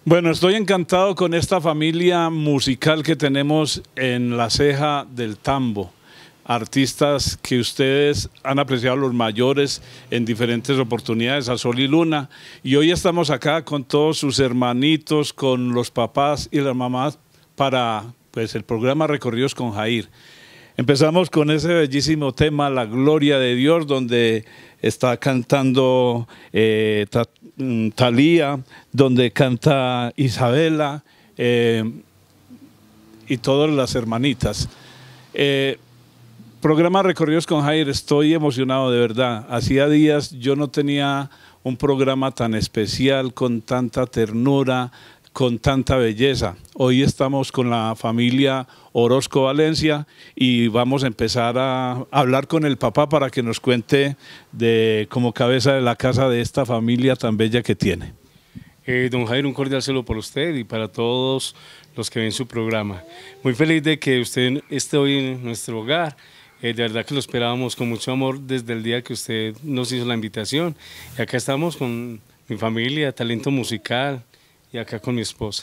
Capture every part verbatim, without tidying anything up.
Bueno, estoy encantado con esta familia musical que tenemos en La Ceja del Tambo. Artistas que ustedes han apreciado, los mayores, en diferentes oportunidades, a Sol y Luna. Y hoy estamos acá con todos sus hermanitos, con los papás y las mamás para pues, el programa Recorridos con Jair. Empezamos con ese bellísimo tema, La Gloria de Dios, donde está cantando eh, Thalía, donde canta Isabela eh, y todas las hermanitas. Eh, Programa Recorridos con Jair, estoy emocionado de verdad. Hacía días yo no tenía un programa tan especial, con tanta ternura, con tanta belleza. Hoy estamos con la familia Orozco Valencia y vamos a empezar a hablar con el papá para que nos cuente de como cabeza de la casa de esta familia tan bella que tiene. Eh, don Jair, un cordial saludo por usted y para todos los que ven su programa. Muy feliz de que usted esté hoy en nuestro hogar. Eh, de verdad que lo esperábamos con mucho amor desde el día que usted nos hizo la invitación. Y acá estamos con mi familia, talento musical, y acá con mi esposa.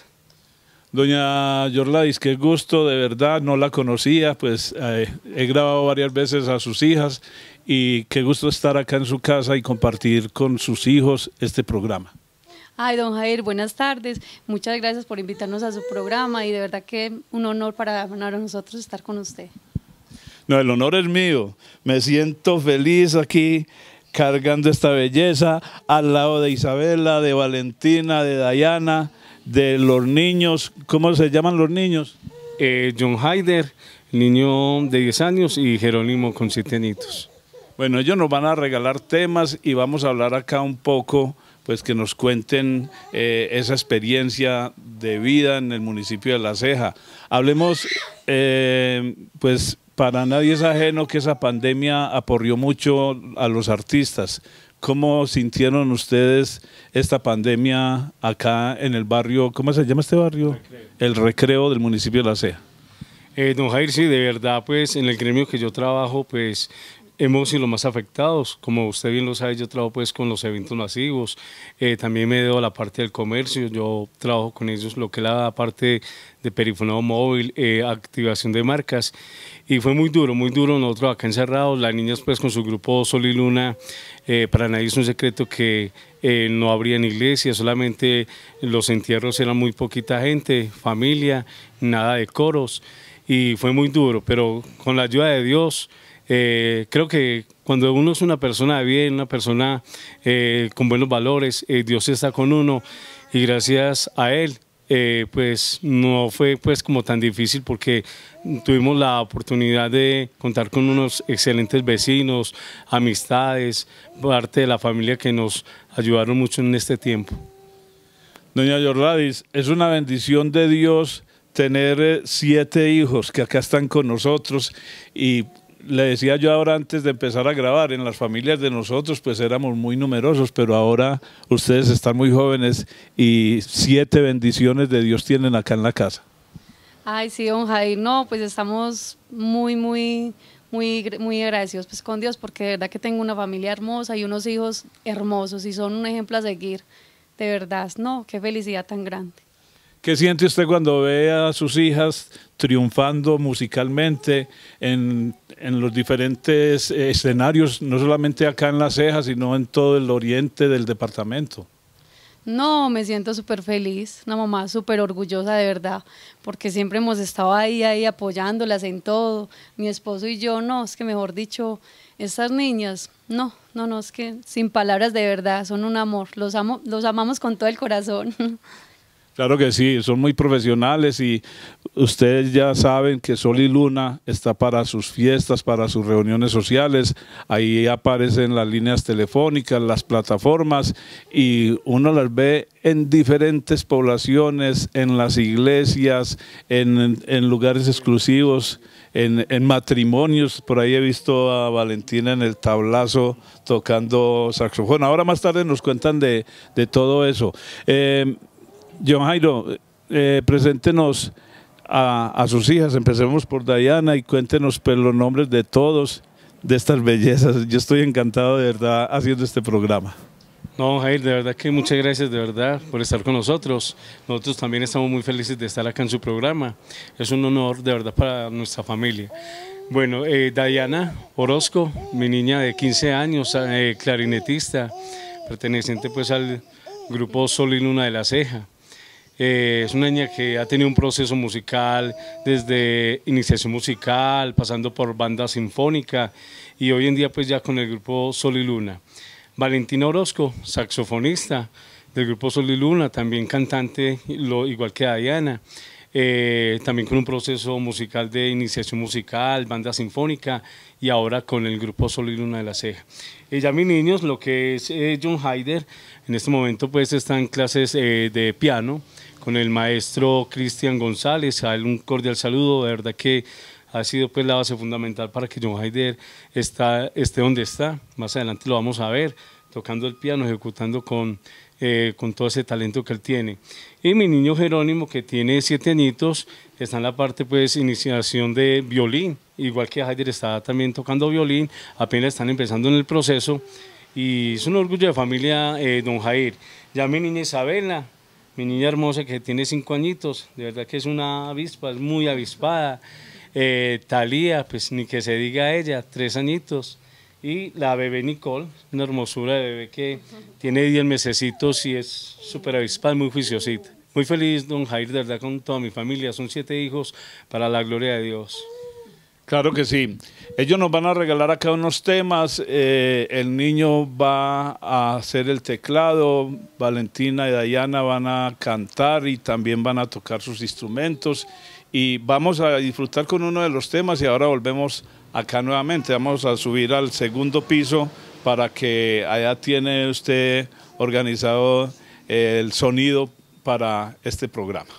Doña Yorladis, qué gusto, de verdad, no la conocía, pues eh, he grabado varias veces a sus hijas y qué gusto estar acá en su casa y compartir con sus hijos este programa. Ay, don Jair, buenas tardes, muchas gracias por invitarnos a su programa y de verdad que un honor para, para nosotros estar con usted. No, el honor es mío, me siento feliz aquí cargando esta belleza al lado de Isabela, de Valentina, de Dayana, de los niños. ¿Cómo se llaman los niños? Eh, John Haider, niño de diez años, y Jerónimo con siete añitos. Bueno, ellos nos van a regalar temas y vamos a hablar acá un poco, pues que nos cuenten eh, esa experiencia de vida en el municipio de La Ceja. Hablemos, eh, pues, para nadie es ajeno que esa pandemia aporrió mucho a los artistas. ¿Cómo sintieron ustedes esta pandemia acá en el barrio? ¿Cómo se llama este barrio? Recreo. El Recreo del municipio de La Ceja. Eh, don Jair, sí, de verdad, pues en el gremio que yo trabajo, pues hemos sido los más afectados. Como usted bien lo sabe, yo trabajo pues con los eventos masivos, eh, también me debo a la parte del comercio, yo trabajo con ellos lo que es la parte de perifonado móvil, eh, activación de marcas, y fue muy duro, muy duro. Nosotros acá encerrados, las niñas pues con su grupo Sol y Luna, eh, para nadie es un secreto que eh, no habrían iglesia, solamente los entierros eran muy poquita gente, familia, nada de coros, y fue muy duro, pero con la ayuda de Dios, Eh, creo que cuando uno es una persona de bien, una persona eh, con buenos valores, eh, Dios está con uno y gracias a Él, eh, pues no fue pues como tan difícil porque tuvimos la oportunidad de contar con unos excelentes vecinos, amistades, parte de la familia que nos ayudaron mucho en este tiempo. Doña Yorladis, es una bendición de Dios tener siete hijos que acá están con nosotros y le decía yo ahora antes de empezar a grabar, en las familias de nosotros pues éramos muy numerosos, pero ahora ustedes están muy jóvenes y siete bendiciones de Dios tienen acá en la casa. Ay, sí, don Jair, no, pues estamos muy, muy, muy, muy agradecidos pues con Dios porque de verdad que tengo una familia hermosa y unos hijos hermosos y son un ejemplo a seguir, de verdad, no, qué felicidad tan grande. ¿Qué siente usted cuando ve a sus hijas triunfando musicalmente en, en los diferentes escenarios, no solamente acá en La Ceja, sino en todo el oriente del departamento? No, me siento súper feliz, una mamá súper orgullosa de verdad, porque siempre hemos estado ahí, ahí apoyándolas en todo, mi esposo y yo, no, es que mejor dicho, estas niñas, no, no, no, es que sin palabras de verdad, son un amor, los, amo, los amamos con todo el corazón. Claro que sí, son muy profesionales y ustedes ya saben que Sol y Luna está para sus fiestas, para sus reuniones sociales, ahí aparecen las líneas telefónicas, las plataformas y uno las ve en diferentes poblaciones, en las iglesias, en, en lugares exclusivos, en, en matrimonios. Por ahí he visto a Valentina en el tablazo tocando saxofón. Ahora más tarde nos cuentan de, de todo eso. Eh, John Jairo, eh, preséntenos a, a sus hijas, empecemos por Dayana y cuéntenos pues, los nombres de todos, de estas bellezas. Yo estoy encantado de verdad haciendo este programa. No, Jair, de verdad que muchas gracias de verdad por estar con nosotros. Nosotros también estamos muy felices de estar acá en su programa. Es un honor de verdad para nuestra familia. Bueno, eh, Diana Orozco, mi niña de quince años, eh, clarinetista, perteneciente pues al grupo Sol y Luna de la Ceja. Eh, es una niña que ha tenido un proceso musical desde iniciación musical, pasando por banda sinfónica y hoy en día pues ya con el grupo Sol y Luna. Valentina Orozco, saxofonista del grupo Sol y Luna, también cantante, lo, igual que Diana, eh, también con un proceso musical de iniciación musical, banda sinfónica y ahora con el grupo Sol y Luna de la Ceja. Y ya mis niños, lo que es eh, John Haider, en este momento pues está en clases eh, de piano con el maestro Cristian González, a él un cordial saludo, de verdad que ha sido pues la base fundamental para que John Haider está, esté donde está. Más adelante lo vamos a ver, tocando el piano, ejecutando con, eh, con todo ese talento que él tiene. Y mi niño Jerónimo, que tiene siete añitos, está en la parte pues iniciación de violín, igual que Haider está también tocando violín, apenas están empezando en el proceso, y es un orgullo de familia eh, don Jair. Ya mi niña Isabela, mi niña hermosa que tiene cinco añitos, de verdad que es una avispa, es muy avispada. Eh, Talía, pues ni que se diga ella, tres añitos, y la bebé Nicole, una hermosura de bebé que tiene diez mesecitos y es súper avispada, muy juiciosita. Muy feliz, don Jair, de verdad, con toda mi familia, son siete hijos para la gloria de Dios. Claro que sí. Ellos nos van a regalar acá unos temas, eh, el niño va a hacer el teclado, Valentina y Diana van a cantar y también van a tocar sus instrumentos. Y vamos a disfrutar con uno de los temas y ahora volvemos acá nuevamente. Vamos a subir al segundo piso para que allá tiene usted organizado el sonido para este programa.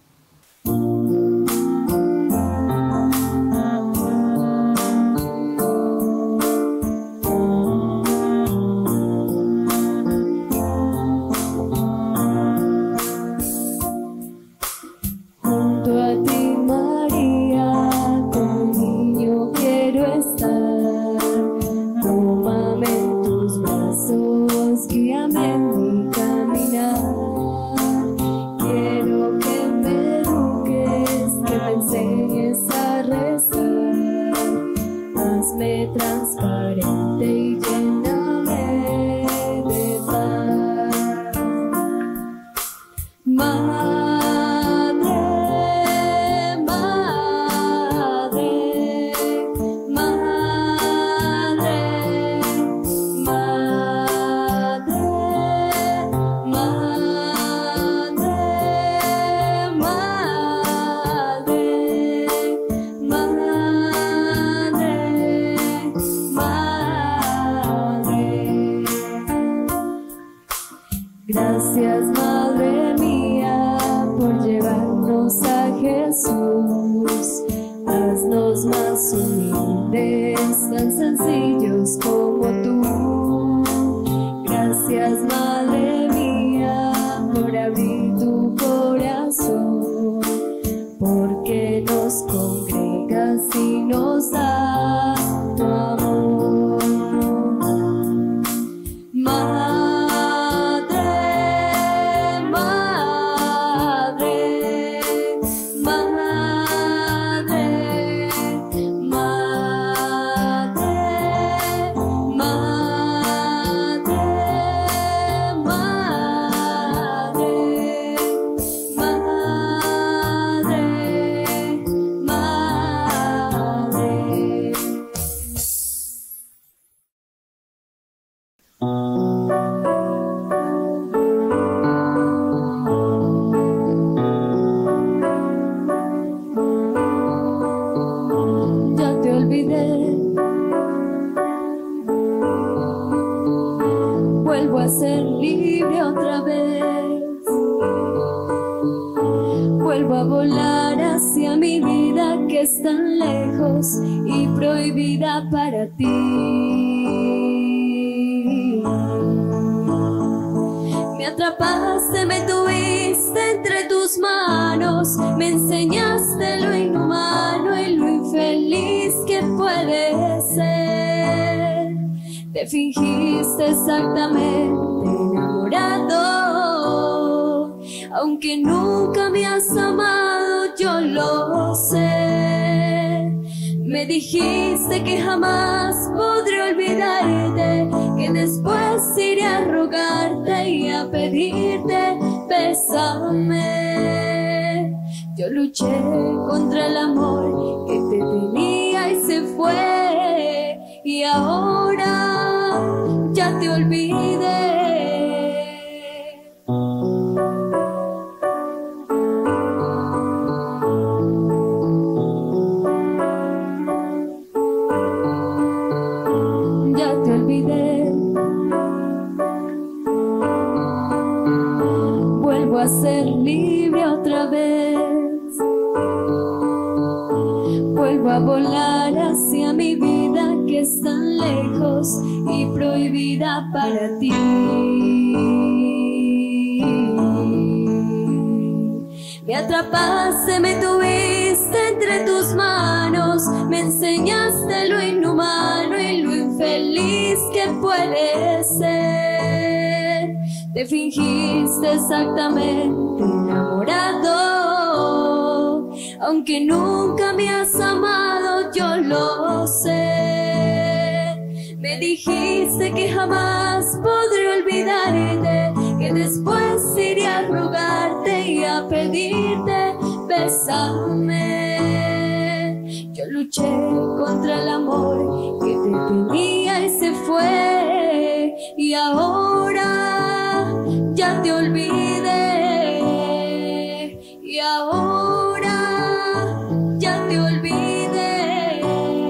Gracias, Madre mía, por llevarnos a Jesús. Haznos más humildes, tan sencillos como tú. Gracias, Madre mía, por abrir tu corazón, porque nos congregas y nos das tu amor. Madre, vuelvo a ser libre otra vez, vuelvo a volar hacia mi vida que es tan lejos y prohibida para ti. Me atrapaste, me tuviste entre tus manos, me enseñaste lo inhumano y lo infeliz que puede ser. Te fingiste exactamente enamorado. Aunque nunca me has amado, yo lo sé. Me dijiste que jamás podré olvidarte, que después iré a rogarte y a pedirte, bésame. Yo luché contra el amor que te tenía y se fue, y ahora ya te olvidé. A ser libre otra vez, vuelvo a volar hacia mi vida que es tan lejos y prohibida para ti. Me atrapaste, me tuviste entre tus manos, me enseñaste lo inhumano y lo infeliz que puede ser. Te fingiste exactamente enamorado, aunque nunca me has amado, yo lo sé. Me dijiste que jamás podré olvidarte, que después iré a rogarte y a pedirte, bésame. Yo luché contra el amor que te tenía y se fue, y ahora ya te olvidé, y ahora ya te olvidé.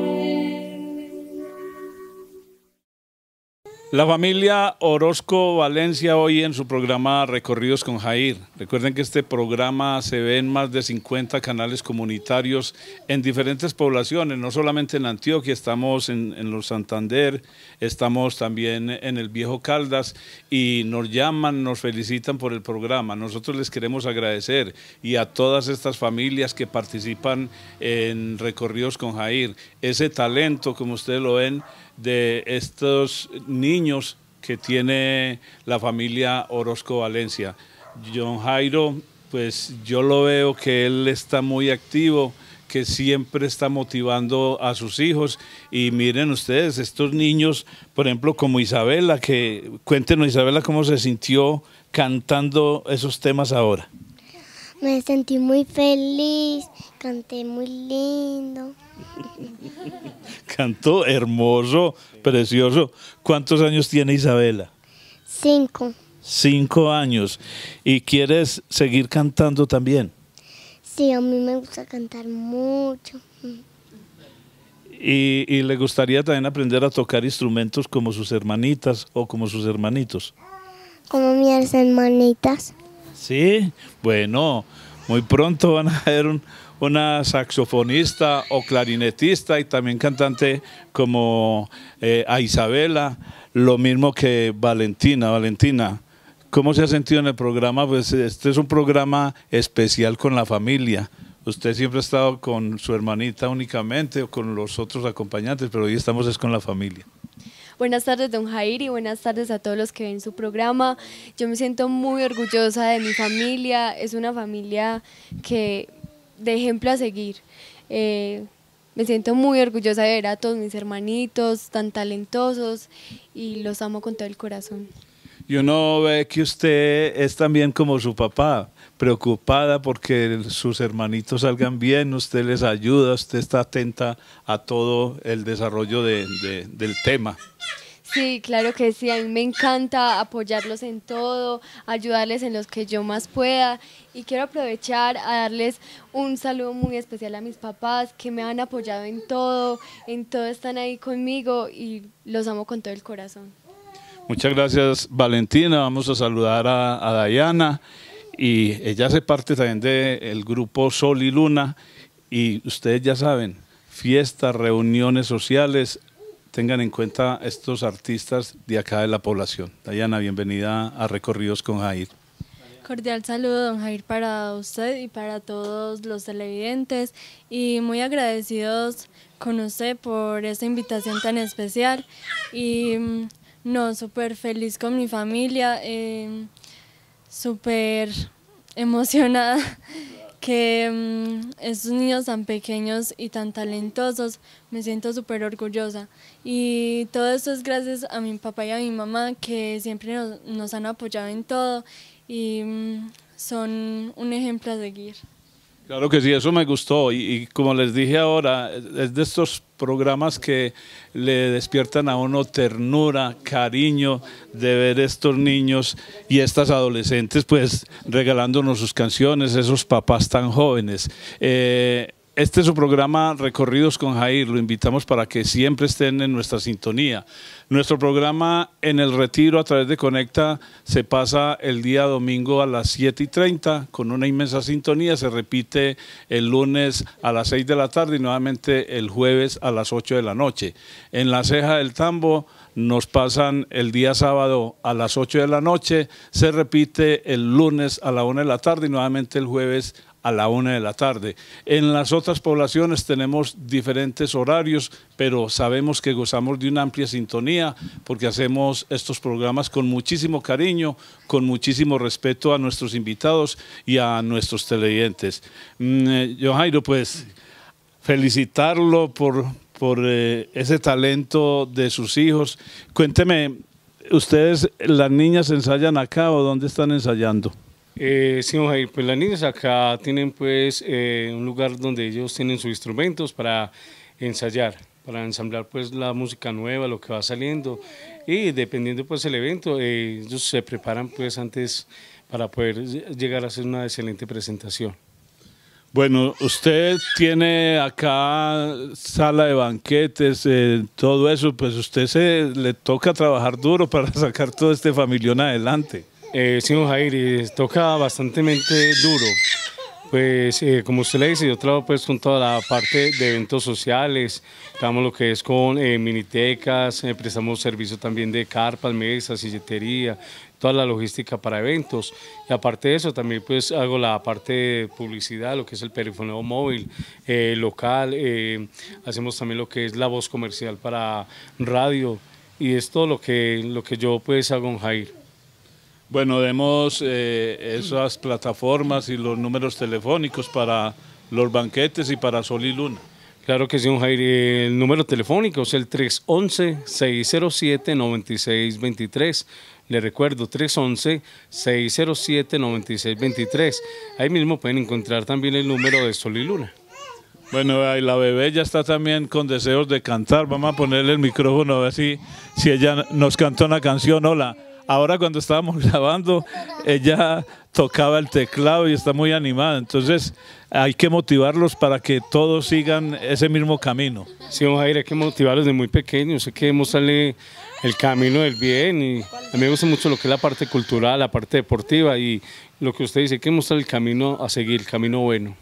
La familia Orozco Valencia hoy en su programa Recorridos con Jair. Recuerden que este programa se ve en más de cincuenta canales comunitarios en diferentes poblaciones, no solamente en Antioquia, estamos en, en los Santander, estamos también en el Viejo Caldas y nos llaman, nos felicitan por el programa. Nosotros les queremos agradecer y a todas estas familias que participan en Recorridos con Jair, ese talento, como ustedes lo ven, de estos niños que tiene la familia Orozco Valencia. John Jairo, pues yo lo veo que él está muy activo, que siempre está motivando a sus hijos, y miren ustedes, estos niños, por ejemplo, como Isabela, que cuéntenos, Isabela, cómo se sintió cantando esos temas ahora. Me sentí muy feliz, canté muy lindo. Cantó hermoso, precioso. ¿Cuántos años tiene Isabela? Cinco. Cinco años. ¿Y quieres seguir cantando también? Sí, a mí me gusta cantar mucho. ¿Y, y le gustaría también aprender a tocar instrumentos como sus hermanitas o como sus hermanitos? Como mis hermanitas. Sí, bueno, muy pronto van a ver un, una saxofonista o clarinetista y también cantante como eh, a Isabela, lo mismo que Valentina. Valentina, ¿cómo se ha sentido en el programa? Pues este es un programa especial con la familia. Usted siempre ha estado con su hermanita únicamente o con los otros acompañantes, pero hoy estamos es con la familia. Buenas tardes, don Jair, y buenas tardes a todos los que ven su programa. Yo me siento muy orgullosa de mi familia, es una familia que de ejemplo a seguir. Eh, me siento muy orgullosa de ver a todos mis hermanitos tan talentosos y los amo con todo el corazón. Y uno ve que usted es también como su papá, preocupada porque sus hermanitos salgan bien, usted les ayuda, usted está atenta a todo el desarrollo de, de, del tema. Sí, claro que sí, a mí me encanta apoyarlos en todo, ayudarles en los que yo más pueda, y quiero aprovechar a darles un saludo muy especial a mis papás que me han apoyado en todo, en todo están ahí conmigo y los amo con todo el corazón. Muchas gracias, Valentina. Vamos a saludar a, a Dayana, y ella hace parte también del grupo Sol y Luna, y ustedes ya saben, fiestas, reuniones sociales, tengan en cuenta estos artistas de acá de la población. Dayana, bienvenida a Recorridos con Jair. Cordial saludo, don Jair, para usted y para todos los televidentes, y muy agradecidos con usted por esta invitación tan especial, y No, súper feliz con mi familia, eh, súper emocionada que um, estos niños tan pequeños y tan talentosos, me siento súper orgullosa. Y todo esto es gracias a mi papá y a mi mamá, que siempre nos, nos han apoyado en todo y um, son un ejemplo a seguir. Claro que sí, eso me gustó y, y como les dije ahora, es de estos programas que le despiertan a uno ternura, cariño de ver estos niños y estas adolescentes pues regalándonos sus canciones, esos papás tan jóvenes. Eh, Este es su programa Recorridos con Jair, lo invitamos para que siempre estén en nuestra sintonía. Nuestro programa en el Retiro a través de Conecta se pasa el día domingo a las siete y treinta con una inmensa sintonía, se repite el lunes a las seis de la tarde y nuevamente el jueves a las ocho de la noche. En La Ceja del Tambo nos pasan el día sábado a las ocho de la noche, se repite el lunes a la una de la tarde y nuevamente el jueves a la una de la tarde. En las otras poblaciones tenemos diferentes horarios, pero sabemos que gozamos de una amplia sintonía porque hacemos estos programas con muchísimo cariño, con muchísimo respeto a nuestros invitados y a nuestros televidentes. Mm, yo, Jairo, pues felicitarlo por, por eh, ese talento de sus hijos. Cuénteme, ¿ustedes, las niñas, ensayan acá o dónde están ensayando? Eh, sí, Jair, pues las niñas acá tienen pues eh, un lugar donde ellos tienen sus instrumentos para ensayar, para ensamblar pues la música nueva, lo que va saliendo y dependiendo pues el evento, eh, ellos se preparan pues antes para poder llegar a hacer una excelente presentación. Bueno, usted tiene acá sala de banquetes, eh, todo eso, pues usted se le toca trabajar duro para sacar todo este familión adelante. Eh, sí, Jair, eh, toca bastante duro, pues eh, como usted le dice, yo trabajo pues con toda la parte de eventos sociales, trabajamos lo que es con eh, minitecas, eh, prestamos servicio también de carpas, mesas, silletería, toda la logística para eventos, y aparte de eso también pues hago la parte de publicidad, lo que es el perifoneo móvil, eh, local, eh, hacemos también lo que es la voz comercial para radio, y es todo lo que, lo que yo pues hago en Jair. Bueno, demos eh, esas plataformas y los números telefónicos para los banquetes y para Sol y Luna. Claro que sí, don Jair. El número telefónico es el tres once, seis cero siete, nueve seis dos tres. Le recuerdo, tres once, seis cero siete, nueve seis dos tres. Ahí mismo pueden encontrar también el número de Sol y Luna. Bueno, y la bebé ya está también con deseos de cantar. Vamos a ponerle el micrófono a ver si, si ella nos canta una canción. Hola. Ahora cuando estábamos grabando, ella tocaba el teclado y está muy animada. Entonces hay que motivarlos para que todos sigan ese mismo camino. Sí, don Jair, hay que motivarlos desde muy pequeños, hay que mostrarle el camino del bien. Y a mí me gusta mucho lo que es la parte cultural, la parte deportiva y lo que usted dice, hay que mostrar el camino a seguir, el camino bueno.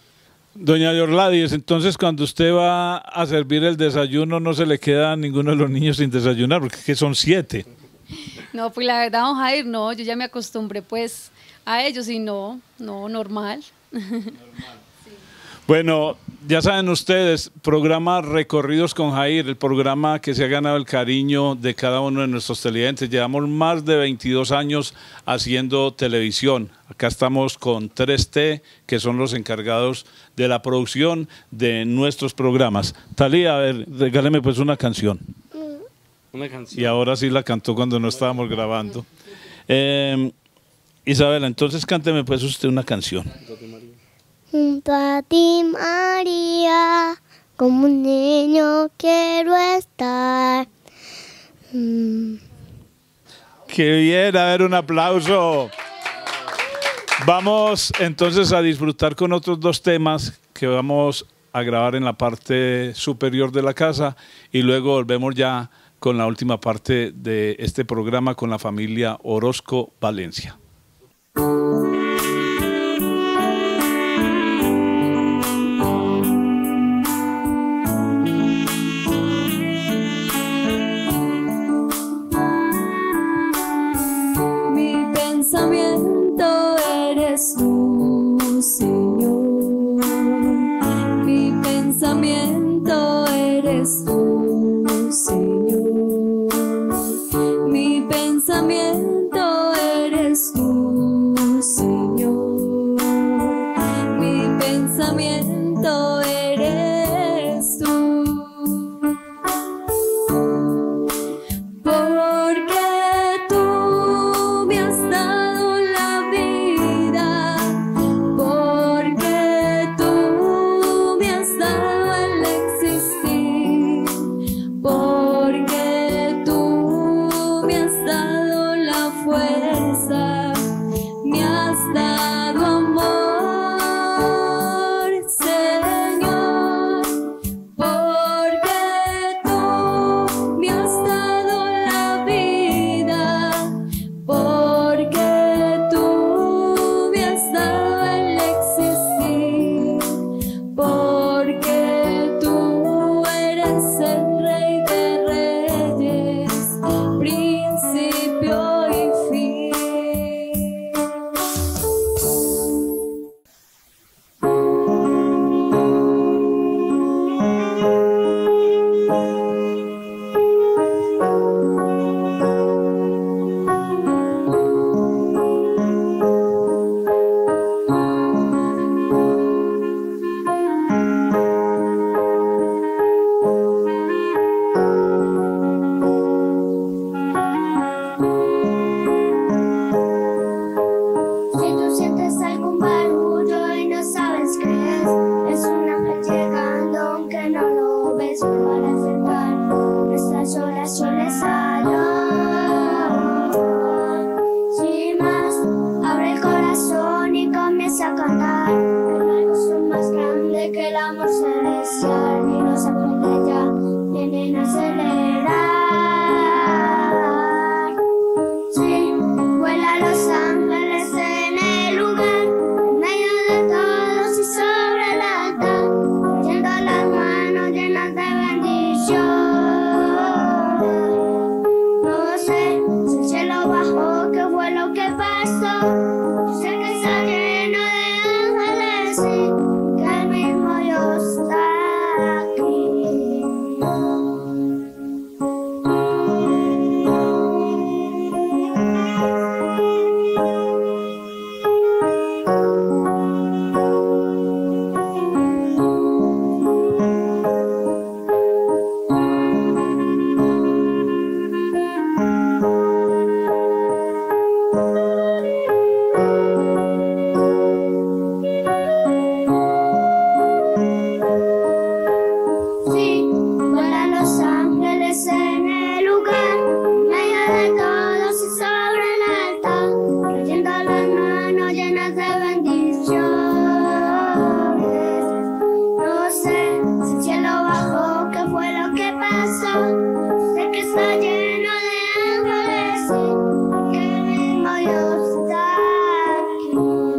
Doña Yorladis, entonces cuando usted va a servir el desayuno no se le queda a ninguno de los niños sin desayunar, porque es que son siete. No, pues la verdad, don Jair, no, yo ya me acostumbré pues a ellos y no, no, normal. normal. Sí. Bueno, ya saben ustedes, programa Recorridos con Jair, el programa que se ha ganado el cariño de cada uno de nuestros televidentes. Llevamos más de veintidós años haciendo televisión. Acá estamos con tres T, que son los encargados de la producción de nuestros programas. Talía, a ver, regáleme pues una canción. Una canción. Y ahora sí la cantó cuando no estábamos grabando. Eh, Isabela, entonces cánteme pues usted una canción. Junto a ti, María, como un niño quiero estar. Mm. ¡Qué bien! A ver, un aplauso. Vamos entonces a disfrutar con otros dos temas que vamos a grabar en la parte superior de la casa y luego volvemos ya con la última parte de este programa con la familia Orozco Valencia. Mi pensamiento eres tú, Señor. Mi pensamiento eres tú, Señor. me has dado la fuerza, me has dado amor, Señor, porque tú me has dado la vida, porque tú me has dado el existir, porque tú eres el Rey de Reyes, principio y fin. Si tú sientes algún barullo y no sabes qué es, es un ángel llegando aunque no lo ves, para acercar nuestras oraciones a Dios. Sin más, abre el corazón y comienza a cantar, regalos son más grandes que el amor celestial, y los ángeles ya vienen a celebrar. Sí, vuelan los ángeles en el lugar, en medio de todos y sobre el altar, trayendo las manos llenas de bendiciones. No sé si el cielo bajó, qué fue lo que pasó. Yo sé que está lleno de ángeles y que el mismo Dios está aquí. Sí, vuelan los ángeles en el lugar, en medio de todos y sobre el altar, trayendo las manos llenas de bendiciones. No sé si el cielo bajó, qué fue lo que pasó. Sé que está lleno de ángeles y que el mismo Dios está aquí.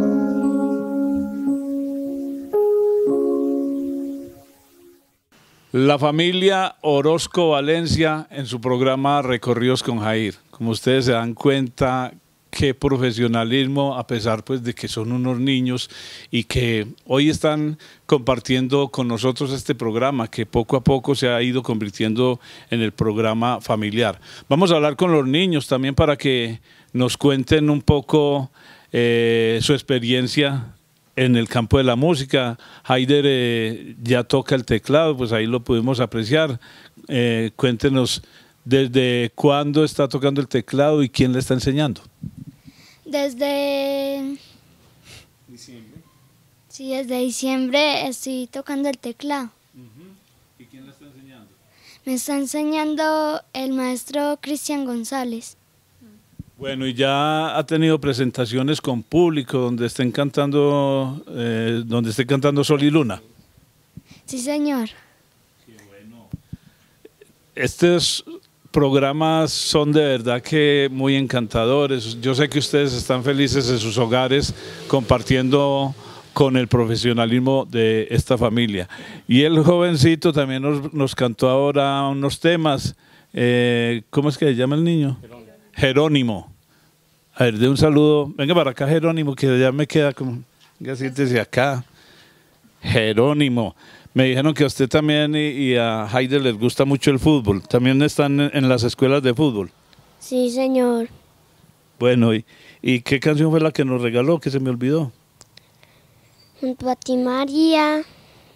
La familia Orozco Valencia en su programa Recorridos con Jair. Como ustedes se dan cuenta, qué profesionalismo, a pesar pues de que son unos niños y que hoy están compartiendo con nosotros este programa que poco a poco se ha ido convirtiendo en el programa familiar. Vamos a hablar con los niños también para que nos cuenten un poco eh, su experiencia en el campo de la música. Haider eh, ya toca el teclado, pues ahí lo pudimos apreciar. Eh, cuéntenos desde cuándo está tocando el teclado y quién le está enseñando. Desde Diciembre. sí, desde diciembre estoy tocando el teclado. ¿Y quién le está enseñando? Me está enseñando el maestro Cristian González. Bueno, y ya ha tenido presentaciones con público donde estén cantando, eh, donde esté cantando Sol y Luna. Sí, señor. Estos programas son de verdad que muy encantadores. Yo sé que ustedes están felices en sus hogares compartiendo con el profesionalismo de esta familia. Y el jovencito también nos, nos cantó ahora unos temas. Eh, ¿Cómo es que se llama el niño? Jerónimo. Jerónimo. A ver, de un saludo. Venga para acá, Jerónimo, que ya me queda como... Venga, siéntese acá. Jerónimo. Me dijeron que a usted también y, y a Haider les gusta mucho el fútbol. ¿También están en, en las escuelas de fútbol? Sí, señor. Bueno, ¿y, ¿y qué canción fue la que nos regaló, que se me olvidó? Junto a ti, María,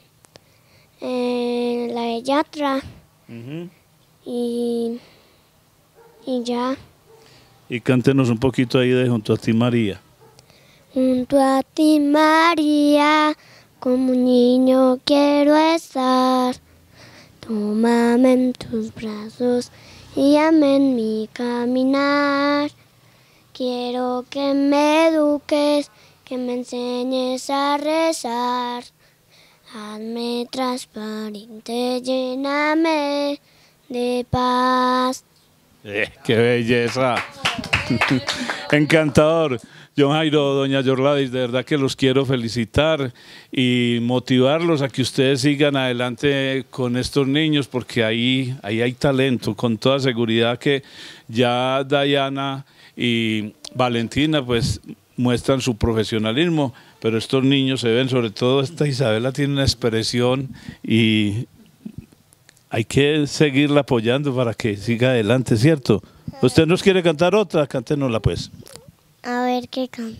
eh, la de Yatra, Uh-huh. y, y ya. Y cántenos un poquito ahí de Junto a ti, María. Junto a ti, María, como un niño quiero estar. Tómame en tus brazos guíame en mi caminar. Quiero que me eduques, que me enseñes a rezar. Hazme transparente, lléname de paz. Eh, ¡Qué belleza! Encantador. John Jairo, doña Yorladis, de verdad que los quiero felicitar y motivarlos a que ustedes sigan adelante con estos niños, porque ahí, ahí hay talento, con toda seguridad que ya Diana y Valentina pues muestran su profesionalismo, pero estos niños se ven, sobre todo esta Isabela tiene una expresión y hay que seguirla apoyando para que siga adelante, ¿cierto? ¿Usted nos quiere cantar otra? Cántenosla pues. A ver qué canto.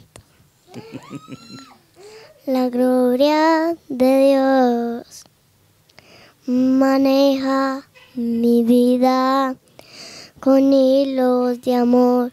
La gloria de Dios maneja mi vida con hilos de amor.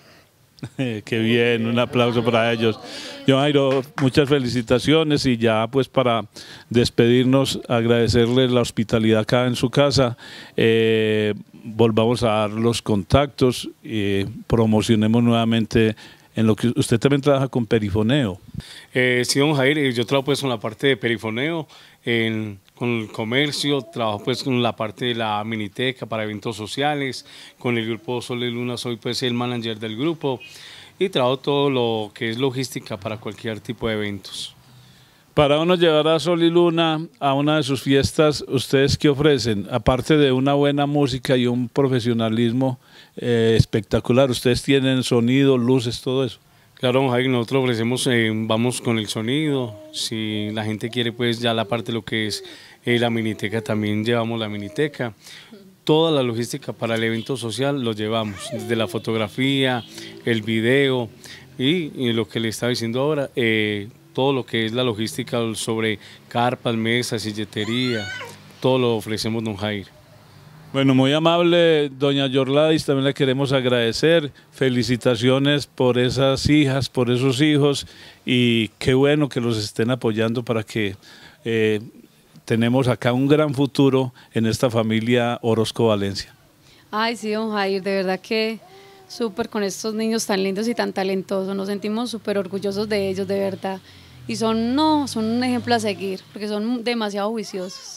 Qué bien, un aplauso para ellos. John Jairo, muchas felicitaciones y ya pues para despedirnos, agradecerles la hospitalidad acá en su casa. Eh, volvamos a dar los contactos y promocionemos nuevamente en lo que usted también trabaja con perifoneo. Eh, sí, don Jair, yo trabajo pues con la parte de perifoneo, en, con el comercio, trabajo pues con la parte de la miniteca para eventos sociales, con el grupo Sol y Luna soy pues el manager del grupo y trabajo todo lo que es logística para cualquier tipo de eventos. Para uno llevar a Sol y Luna a una de sus fiestas, ¿ustedes qué ofrecen? Aparte de una buena música y un profesionalismo eh, espectacular, ¿ustedes tienen sonido, luces, todo eso? Claro, don Jair, nosotros ofrecemos, eh, vamos con el sonido, si la gente quiere pues ya la parte de lo que es eh, la miniteca, también llevamos la miniteca. Toda la logística para el evento social lo llevamos, desde la fotografía, el video y, y lo que le estaba diciendo ahora, eh, todo lo que es la logística sobre carpas, mesas, silletería, todo lo ofrecemos, don Jair. Bueno, muy amable, doña Yorladis, también le queremos agradecer, felicitaciones por esas hijas, por esos hijos y qué bueno que los estén apoyando para que eh, tenemos acá un gran futuro en esta familia Orozco Valencia. Ay, sí, don Jair, de verdad que súper con estos niños tan lindos y tan talentosos, nos sentimos súper orgullosos de ellos, de verdad. Y son, no, son un ejemplo a seguir, porque son demasiado juiciosos.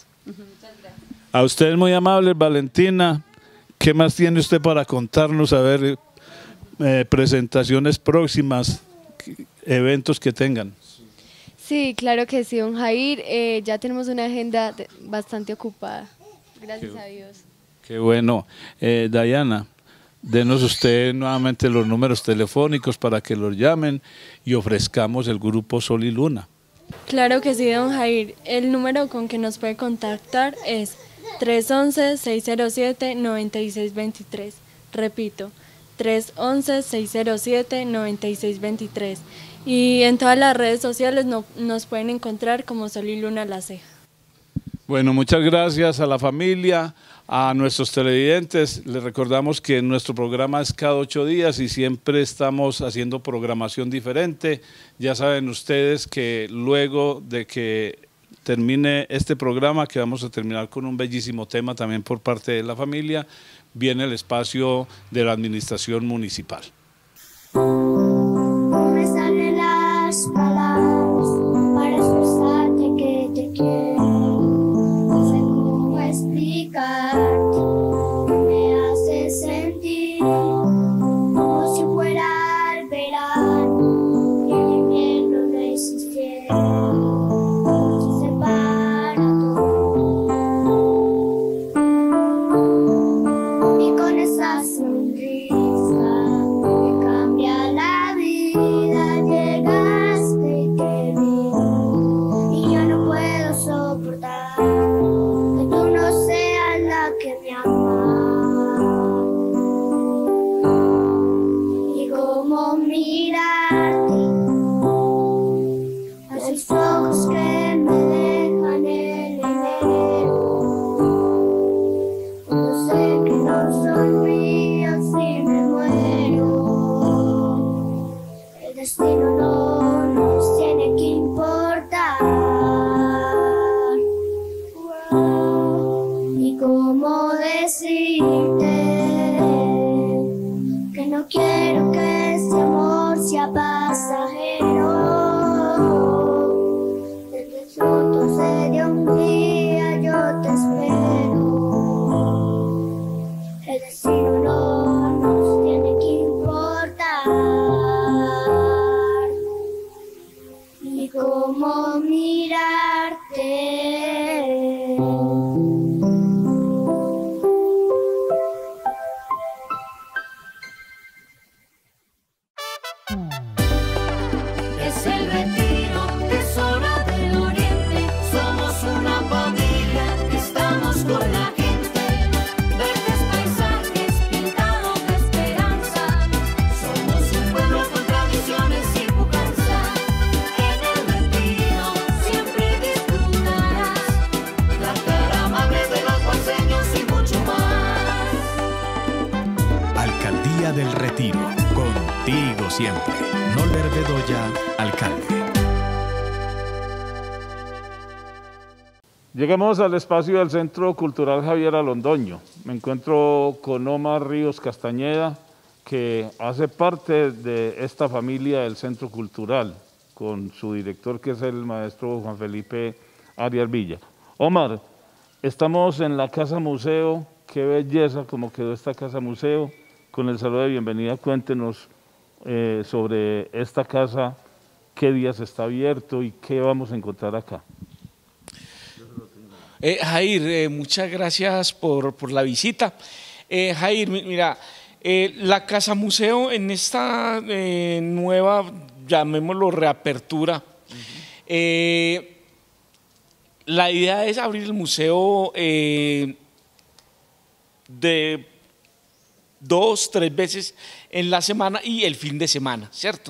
A ustedes muy amables, Valentina, ¿qué más tiene usted para contarnos? A ver, eh, presentaciones próximas, eventos que tengan. Sí, claro que sí, don Jair, eh, ya tenemos una agenda de, bastante ocupada, gracias qué, a Dios. Qué bueno. Eh, Diana, denos usted nuevamente los números telefónicos para que los llamen y ofrezcamos el grupo Sol y Luna. Claro que sí, don Jair. El número con que nos puede contactar es tres once, seis cero siete, noventa y seis veintitrés. Repito, tres once, seis cero siete, noventa y seis veintitrés. Y en todas las redes sociales no, nos pueden encontrar como Sol y Luna La Ceja. Bueno, muchas gracias a la familia, a nuestros televidentes. Les recordamos que nuestro programa es cada ocho días y siempre estamos haciendo programación diferente. Ya saben ustedes que luego de que termine este programa, que vamos a terminar con un bellísimo tema también por parte de la familia, viene el espacio de la administración municipal. No me salen las palabras para expresarte que te quiero. No sé cómo explicarte, me hace sentir como si fuera el verano y el invierno no existiera. Se separa todo y con esa sonrisa me cambia la Es el Retiro, tesoro del Oriente. Somos una familia, estamos con la gente. Verdes paisajes pintados de esperanza. Somos un pueblo con tradiciones y pujanza. En el Retiro siempre disfrutarás la cara amable de los guaseños y mucho más. Alcaldía del Retiro, contigo siempre. Noler Bedoya, alcalde. Llegamos al espacio del Centro Cultural Javier Londoño. Me encuentro con Omar Ríos Castañeda, que hace parte de esta familia del Centro Cultural, con su director, que es el maestro Juan Felipe Arias Villa. Omar, estamos en la Casa Museo. Qué belleza como quedó esta Casa Museo. Con el saludo de bienvenida, cuéntenos eh, sobre esta casa, qué días está abierto y qué vamos a encontrar acá. Eh, Jair, eh, muchas gracias por, por la visita. Eh, Jair, mira, eh, la Casa Museo en esta eh, nueva, llamémoslo reapertura, uh-huh. eh, la idea es abrir el museo eh, de dos, tres veces en la semana y el fin de semana, ¿cierto?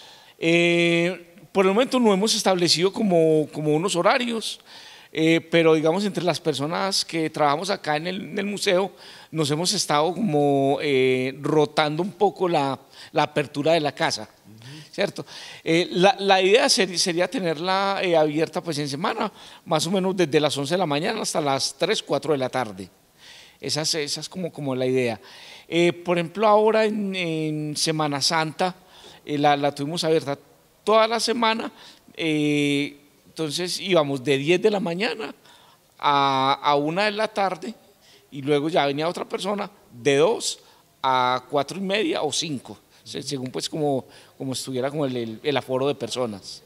Eh, por el momento no hemos establecido como, como unos horarios, eh, pero digamos entre las personas que trabajamos acá en el, en el museo nos hemos estado como eh, rotando un poco la, la apertura de la casa, uh-huh. ¿cierto? Eh, la, la idea sería, sería tenerla eh, abierta pues en semana, más o menos desde las once de la mañana hasta las tres, cuatro de la tarde. Esa es, esa es como, como la idea. Eh, por ejemplo, ahora en, en Semana Santa eh, la, la tuvimos abierta toda la semana, eh, entonces íbamos de diez de la mañana a, a una de la tarde y luego ya venía otra persona de dos a cuatro y media o cinco, según pues como, como estuviera como el, el, el aforo de personas.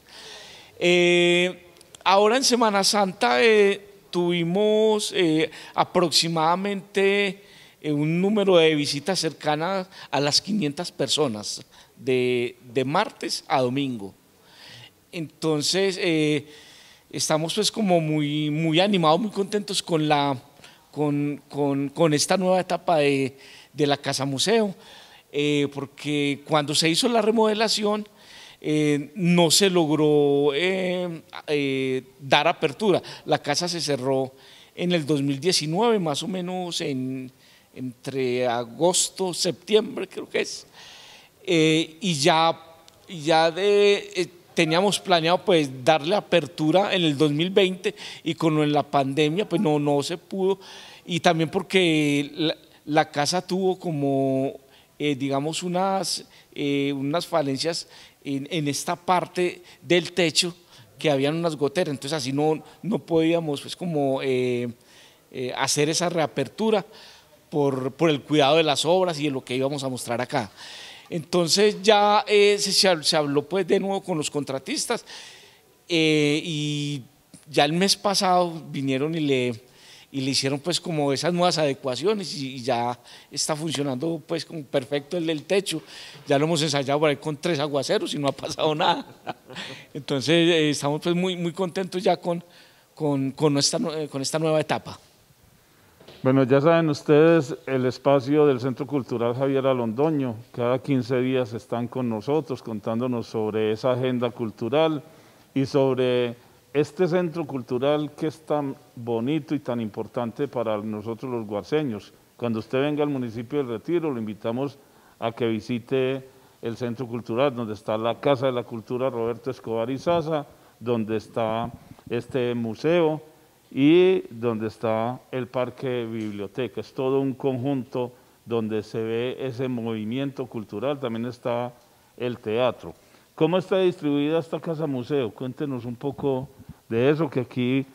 Eh, ahora en Semana Santa eh, tuvimos eh, aproximadamente eh, un número de visitas cercanas a las quinientas personas de, de martes a domingo. Entonces eh, estamos pues como muy, muy animados, muy contentos con, la, con, con, con esta nueva etapa de, de la Casa Museo, eh, porque cuando se hizo la remodelación Eh, no se logró eh, eh, dar apertura. La casa se cerró en el dos mil diecinueve, más o menos en, entre agosto, septiembre creo que es, eh, y ya, ya de, eh, teníamos planeado pues darle apertura en el dos mil veinte y con la pandemia pues no, no se pudo, y también porque la, la casa tuvo como eh, digamos unas, eh, unas falencias En, en esta parte del techo, que habían unas goteras, entonces así no, no podíamos pues como eh, eh, hacer esa reapertura por, por el cuidado de las obras y de lo que íbamos a mostrar acá. Entonces ya eh, se, se habló pues de nuevo con los contratistas eh, y ya el mes pasado vinieron y le, y le hicieron pues como esas nuevas adecuaciones y, y ya está funcionando pues como perfecto el, el techo. Ya lo hemos ensayado por ahí con tres aguaceros y no ha pasado nada. Entonces eh, estamos pues muy, muy contentos ya con, con, con, esta, con esta nueva etapa. Bueno, ya saben ustedes el espacio del Centro Cultural Javier Londoño. Cada quince días están con nosotros contándonos sobre esa agenda cultural y sobre este centro cultural que es tan bonito y tan importante para nosotros los guarceños. Cuando usted venga al municipio del Retiro, lo invitamos a que visite el Centro Cultural, donde está la Casa de la Cultura Roberto Escobar Izaza, donde está este museo y donde está el Parque Biblioteca. Es todo un conjunto donde se ve ese movimiento cultural, también está el teatro. ¿Cómo está distribuida esta Casa Museo? Cuéntenos un poco de eso, que aquí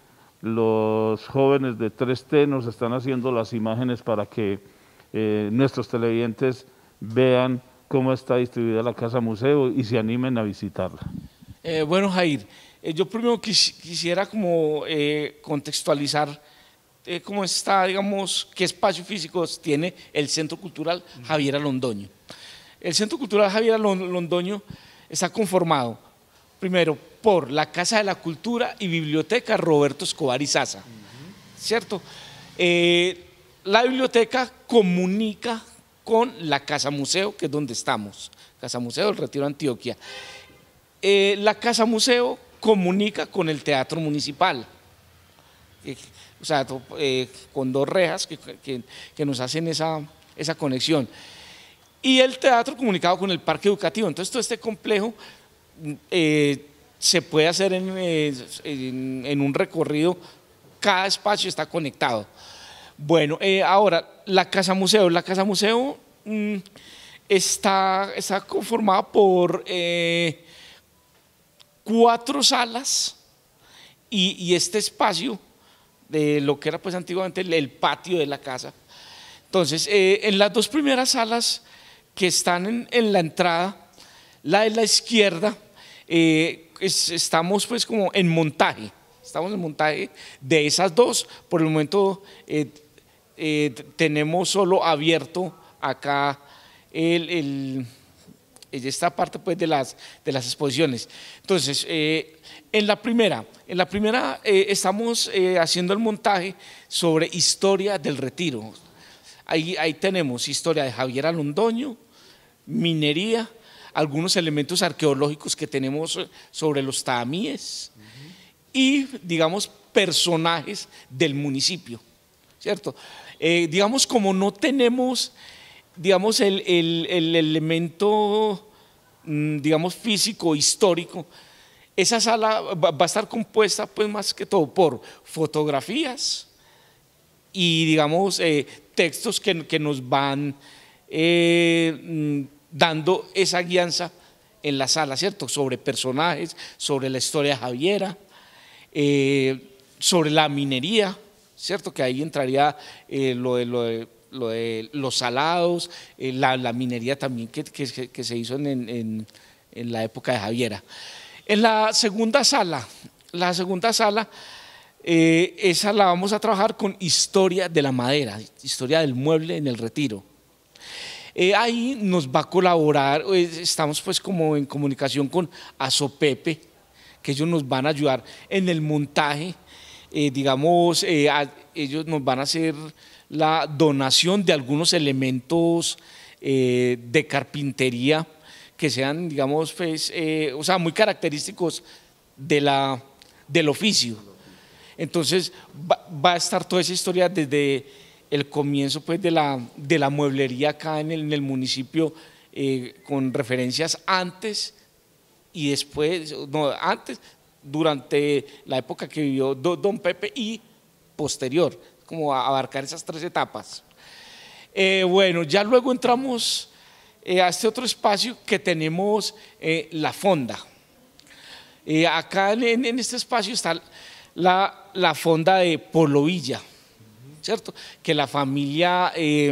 los jóvenes de tres T nos están haciendo las imágenes para que eh, nuestros televidentes vean cómo está distribuida la Casa Museo y se animen a visitarla. Eh, bueno, Jair, eh, yo primero quis, quisiera como eh, contextualizar eh, cómo está, digamos, qué espacio físico tiene el Centro Cultural Javier Londoño. el Centro Cultural Javier Londoño está conformado, primero, por la Casa de la Cultura y Biblioteca Roberto Escobar Izaza, ¿cierto? Eh, la biblioteca comunica con la Casa Museo, que es donde estamos, Casa Museo del Retiro, Antioquia. Eh, la Casa Museo comunica con el Teatro Municipal, eh, o sea, eh, con dos rejas que, que, que nos hacen esa, esa conexión. Y el teatro comunicado con el parque educativo. Entonces todo este complejo eh, se puede hacer en, eh, en, en un recorrido, cada espacio está conectado. Bueno, eh, ahora la Casa Museo, la Casa Museo mmm, está, está conformada por eh, cuatro salas y, y este espacio de lo que era pues antiguamente el, el patio de la casa. Entonces, eh, en las dos primeras salas que están en, en la entrada, la de la izquierda, eh, es, estamos pues como en montaje, estamos en montaje de esas dos. Por el momento eh, eh, tenemos solo abierto acá el, el, esta parte pues de las, de las exposiciones. Entonces, eh, en la primera, en la primera eh, estamos eh, haciendo el montaje sobre historia del Retiro. Ahí, ahí tenemos historia de Javier Londoño, minería, algunos elementos arqueológicos que tenemos sobre los taamíes uh-huh. y, digamos, personajes del municipio, ¿cierto? Eh, digamos, como no tenemos, digamos, el, el, el elemento, digamos, físico, histórico, esa sala va a estar compuesta, pues, más que todo por fotografías y, digamos, eh, textos que, que nos van eh, dando esa guianza en la sala, ¿cierto? Sobre personajes, sobre la historia de Javiera, eh, sobre la minería, ¿cierto? Que ahí entraría eh, lo, de, lo, de, lo de los salados, eh, la, la minería también que, que, que se hizo en, en, en la época de Javiera. En la segunda sala, la segunda sala, eh, esa la vamos a trabajar con historia de la madera, historia del mueble en el Retiro. Eh, ahí nos va a colaborar, eh, estamos pues como en comunicación con Asopepe, que ellos nos van a ayudar en el montaje, eh, digamos, eh, a, ellos nos van a hacer la donación de algunos elementos eh, de carpintería, que sean, digamos, pues, eh, o sea, muy característicos de la, del oficio. Entonces va, va a estar toda esa historia desde el comienzo pues, de, la, de la mueblería acá en el, en el municipio, eh, con referencias antes y después, no, antes, durante la época que vivió don Pepe y posterior, como a abarcar esas tres etapas. Eh, bueno, ya luego entramos Eh, a este otro espacio que tenemos, eh, la fonda. Eh, acá en, en este espacio está la, la fonda de Polovilla, ¿cierto? Que la familia eh,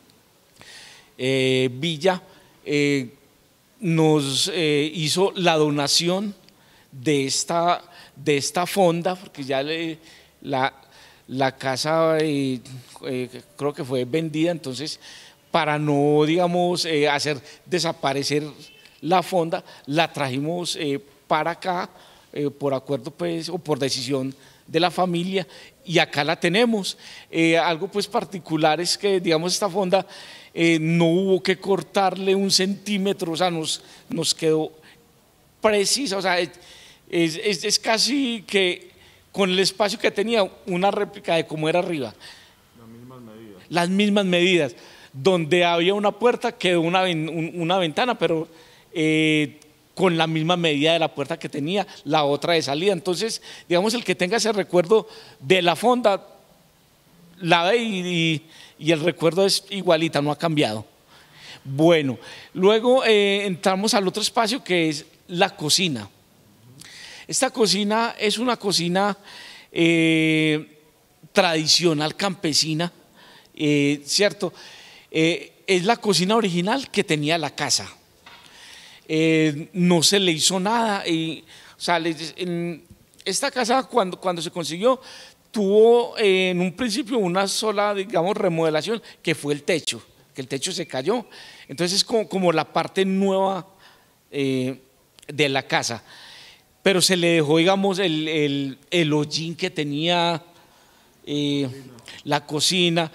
eh, Villa eh, nos eh, hizo la donación de esta, de esta fonda, porque ya le, la, la casa eh, eh, creo que fue vendida, entonces para no, digamos, eh, hacer desaparecer la fonda, la trajimos eh, para acá, eh, por acuerdo pues, o por decisión de la familia, y acá la tenemos. Eh, algo pues particular es que, digamos, esta fonda eh, no hubo que cortarle un centímetro, o sea, nos, nos quedó precisa, o sea, es, es, es casi que con el espacio que tenía, una réplica de cómo era arriba. Las mismas medidas. Las mismas medidas. Donde había una puerta quedó una, una ventana, pero eh, con la misma medida de la puerta que tenía la otra de salida. Entonces, digamos, el que tenga ese recuerdo de la fonda, la ve y, y, y el recuerdo es igualita, no ha cambiado. Bueno, luego eh, entramos al otro espacio que es la cocina. Esta cocina es una cocina eh, tradicional campesina, eh, ¿cierto? Eh, es la cocina original que tenía la casa. Eh, no se le hizo nada. Y, o sea, en esta casa cuando, cuando se consiguió tuvo eh, en un principio una sola, digamos, remodelación, que fue el techo, que el techo se cayó. Entonces es como, como la parte nueva eh, de la casa. Pero se le dejó, digamos, el, el, el hollín que tenía eh, la cocina,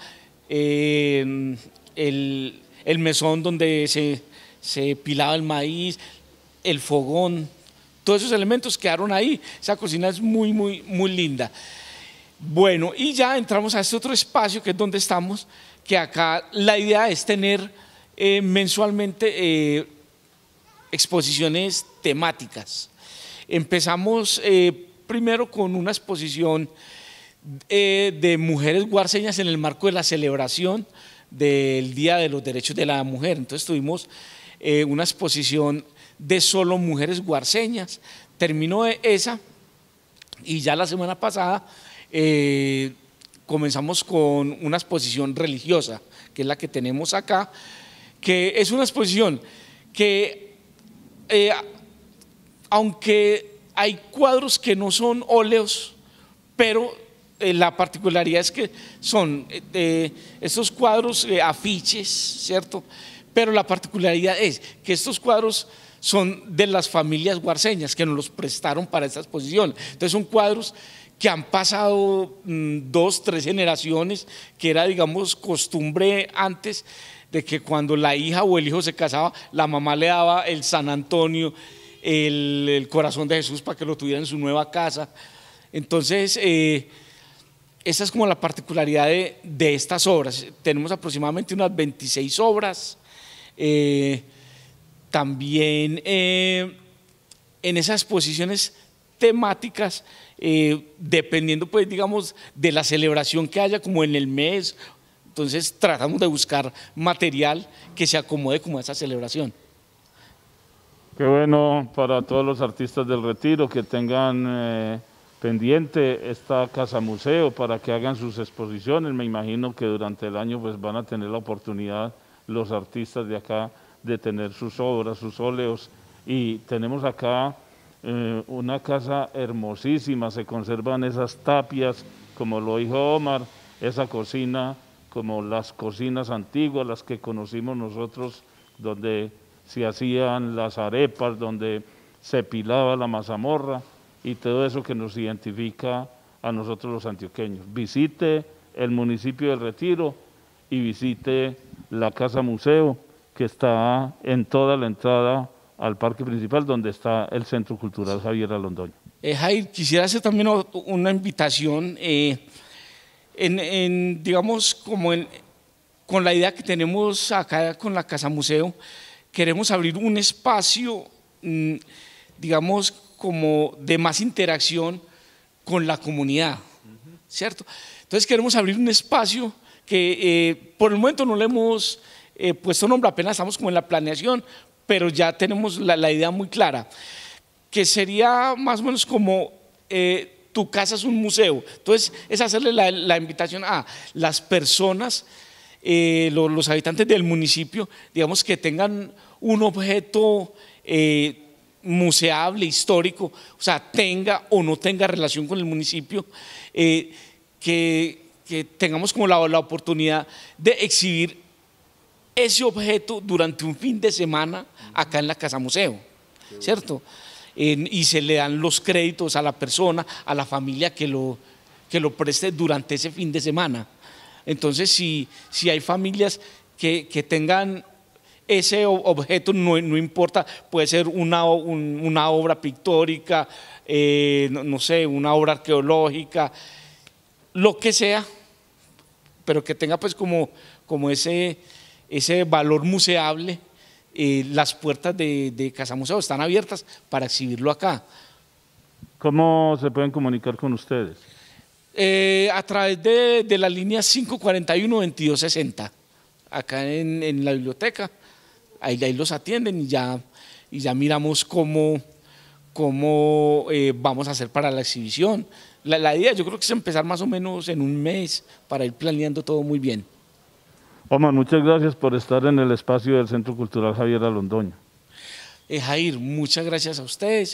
eh, el, el mesón donde se, se pilaba el maíz, el fogón, todos esos elementos quedaron ahí. Esa cocina es muy, muy, muy linda. Bueno, y ya entramos a este otro espacio que es donde estamos, que acá la idea es tener eh, mensualmente eh, exposiciones temáticas. Empezamos eh, primero con una exposición eh, de mujeres guarceñas en el marco de la celebración del Día de los Derechos de la Mujer. Entonces tuvimos eh, una exposición de solo mujeres guarceñas, terminó esa y ya la semana pasada eh, comenzamos con una exposición religiosa, que es la que tenemos acá, que es una exposición que eh, aunque hay cuadros que no son óleos, pero eh, la particularidad es que son eh, estos cuadros eh, afiches, ¿cierto? Pero la particularidad es que estos cuadros son de las familias guarceñas que nos los prestaron para esta exposición. Entonces son cuadros que han pasado mmm, dos, tres generaciones, que era, digamos, costumbre antes de que cuando la hija o el hijo se casaba, la mamá le daba el San Antonio, el, el corazón de Jesús para que lo tuviera en su nueva casa. Entonces, eh, esa es como la particularidad de, de estas obras. Tenemos aproximadamente unas veintiséis obras. Eh, también eh, en esas exposiciones temáticas, eh, dependiendo pues digamos de la celebración que haya como en el mes, entonces tratamos de buscar material que se acomode como a esa celebración. Qué bueno para todos los artistas del Retiro que tengan eh, pendiente esta casa museo para que hagan sus exposiciones. Me imagino que durante el año pues van a tener la oportunidad los artistas de acá de tener sus obras, sus óleos, y tenemos acá eh, una casa hermosísima, se conservan esas tapias, como lo dijo Omar, esa cocina, como las cocinas antiguas, las que conocimos nosotros, donde se hacían las arepas, donde se pilaba la mazamorra, y todo eso que nos identifica a nosotros los antioqueños. Visite el municipio del Retiro y visite la casa museo, que está en toda la entrada al parque principal, donde está el Centro Cultural Javiera Londoño. Eh, Jair, quisiera hacer también una invitación, eh, en, en, digamos, como en, con la idea que tenemos acá con la Casa Museo, queremos abrir un espacio, mmm, digamos, como de más interacción con la comunidad, uh-huh. ¿Cierto? Entonces queremos abrir un espacio que eh, por el momento no le hemos Eh, puesto nombre, apenas estamos como en la planeación, pero ya tenemos la, la idea muy clara, que sería más o menos como eh, tu casa es un museo. Entonces es hacerle la, la invitación a las personas, eh, lo, los habitantes del municipio, digamos, que tengan un objeto eh, museable, histórico, o sea, tenga o no tenga relación con el municipio, eh, que, que tengamos como la, la oportunidad de exhibir ese objeto durante un fin de semana acá en la Casa Museo, ¿cierto? Eh, y se le dan los créditos a la persona, a la familia que lo, que lo preste durante ese fin de semana. Entonces, si, si hay familias que, que tengan ese objeto, no, no importa, puede ser una, un, una obra pictórica, eh, no, no sé, una obra arqueológica, lo que sea, pero que tenga pues como, como ese... ese valor museable, eh, las puertas de, de Casa Museo están abiertas para exhibirlo acá. ¿Cómo se pueden comunicar con ustedes? Eh, a través de, de la línea cinco cuarenta y uno, veintidós sesenta, acá en, en la biblioteca, ahí, ahí los atienden y ya, y ya miramos cómo, cómo eh, vamos a hacer para la exhibición. La, la idea yo creo que es empezar más o menos en un mes para ir planeando todo muy bien. Omar, muchas gracias por estar en el espacio del Centro Cultural Javiera Londoño. Eh, Jair, muchas gracias a ustedes,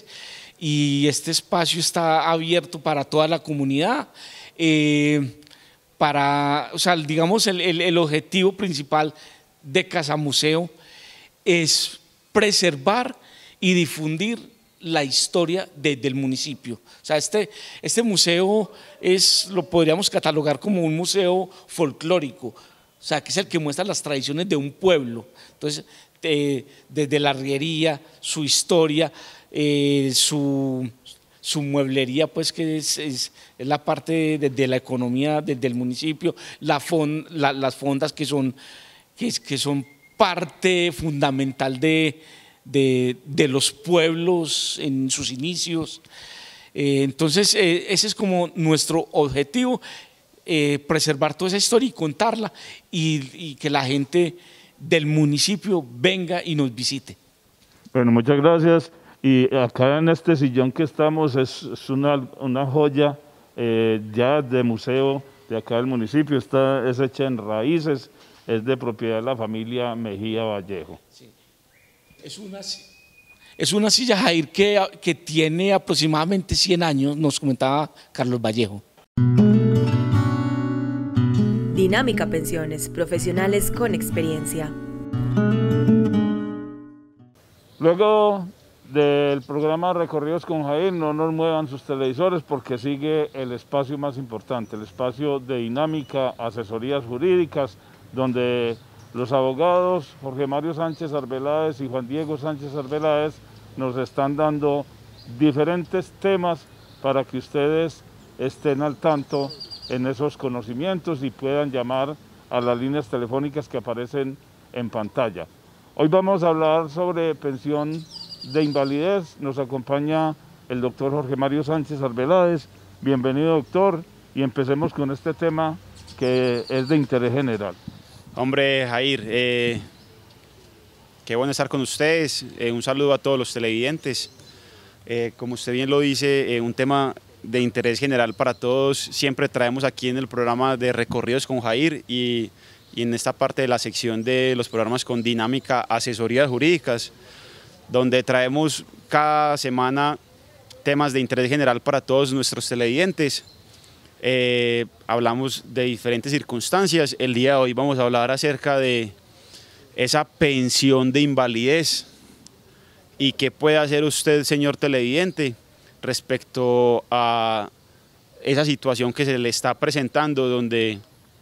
y este espacio está abierto para toda la comunidad, eh, para, o sea, digamos el, el, el objetivo principal de Casa Museo es preservar y difundir la historia de, del municipio. O sea, este, este museo es, lo podríamos catalogar como un museo folclórico, o sea, que es el que muestra las tradiciones de un pueblo. Entonces, eh, desde la arriería, su historia, eh, su, su mueblería, pues que es, es, es la parte de, de la economía de, del municipio, la fond, la, las fondas que son, que, que son parte fundamental de De, de los pueblos en sus inicios. Eh, entonces eh, ese es como nuestro objetivo, eh, preservar toda esa historia y contarla y, y que la gente del municipio venga y nos visite. Bueno, muchas gracias. Y acá en este sillón que estamos es, es una, una joya eh, ya de museo de acá del municipio, está, es hecha en raíces, es de propiedad de la familia Mejía Vallejo. Sí. Es una, es una silla, Jair, que, que tiene aproximadamente cien años, nos comentaba Carlos Vallejo. Dinámica Pensiones, profesionales con experiencia. Luego del programa Recorridos con Jair, no nos muevan sus televisores porque sigue el espacio más importante, el espacio de Dinámica, asesorías jurídicas, donde los abogados Jorge Mario Sánchez Arbeláez y Juan Diego Sánchez Arbeláez nos están dando diferentes temas para que ustedes estén al tanto en esos conocimientos y puedan llamar a las líneas telefónicas que aparecen en pantalla. Hoy vamos a hablar sobre pensión de invalidez. Nos acompaña el doctor Jorge Mario Sánchez Arbeláez. Bienvenido, doctor, y empecemos con este tema que es de interés general. Hombre, Jair, eh, qué bueno estar con ustedes, eh, un saludo a todos los televidentes. Eh, como usted bien lo dice, eh, un tema de interés general para todos, siempre traemos aquí en el programa de Recorridos con Jair y, y en esta parte de la sección de los programas con Dinámica, asesorías jurídicas, donde traemos cada semana temas de interés general para todos nuestros televidentes. Eh, hablamos de diferentes circunstancias. El día de hoy vamos a hablar acerca de esa pensión de invalidez y qué puede hacer usted, señor televidente, respecto a esa situación que se le está presentando, donde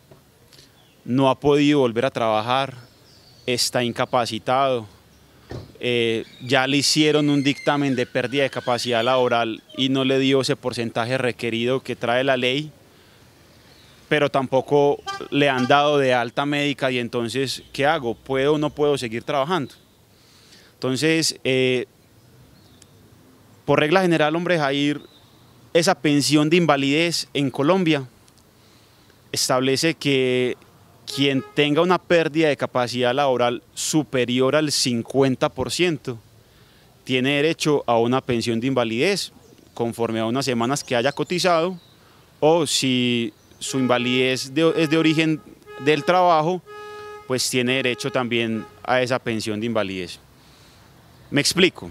no ha podido volver a trabajar, está incapacitado, eh, ya le hicieron un dictamen de pérdida de capacidad laboral y no le dio ese porcentaje requerido que trae la ley, pero tampoco le han dado de alta médica y entonces, ¿qué hago? ¿Puedo o no puedo seguir trabajando? Entonces, eh, por regla general, hombre, Jair, esa pensión de invalidez en Colombia establece que quien tenga una pérdida de capacidad laboral superior al cincuenta por ciento tiene derecho a una pensión de invalidez conforme a unas semanas que haya cotizado, o si su invalidez de, es de origen del trabajo, pues tiene derecho también a esa pensión de invalidez. Me explico.